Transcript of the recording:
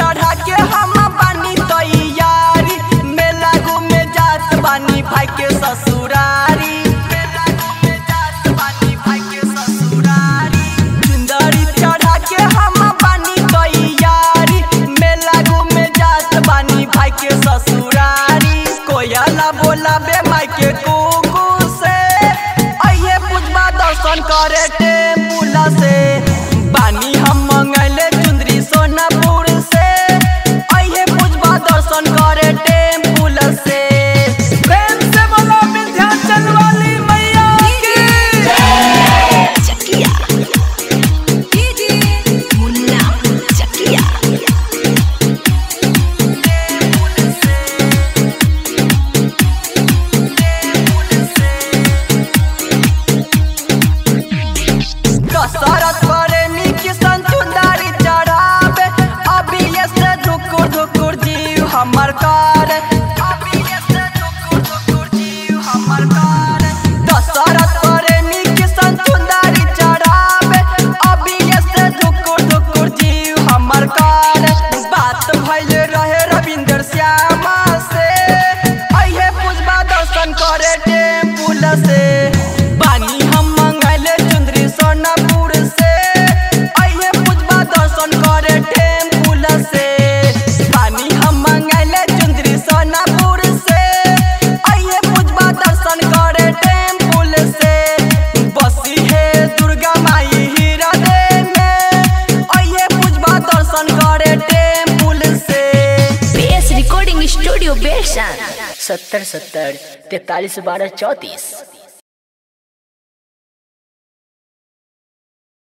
चढ़ा के हम बानी तैयारी, मेला घूमे जात बानी भाई के ससुरारी, मेला घूमे जात बानी भाई के ससुरारी। चुंदरी चढ़ा के हम बानी तैयारी, मेला घूमे जात बानी भाई के ससुरारी। कोयला बोलाबे माई के कुकू से, अइहे पूजबा दर्शन करे टेम्पुल से। बानी हम मंगले चुंदरी सोनापुर से, अइहे पूजबा दर्शन करे टेम्पुल से। प्रेम से बोलो विंध्याचल वाली मैया की चकिया दीदी मुन्ना चकिया। कसरत करे निकी संतुंदारी चढ़ावे, अभी से धुकुर धुकुर जीव हमर कार, अभी से धुकुर धुकुर जीव हमर कार। कसरत करे निकी संतुंदारी चढ़ावे, अभी से धुकुर धुकुर जीव हमर कार। बात भइल रहे रविंद्र श्यामा से, अइहे पूजबा दर्शन करे टेम्पुल से। बानी हम मंगले चुंदरी सोनापुर से, अइहे पूजबा दर्शन करे टेम्पुल से। बानी हम मंगले चुंदरी सोनापुर से, अइहे पूजबा दर्शन करे टेम्पुल से। बसी है दुर्गा माई हृदय में, अइहे पूजबा दर्शन करे टेम्पुल से। बेस रिकॉर्डिंग स्टूडियो बेसन 70 70 43 12 34।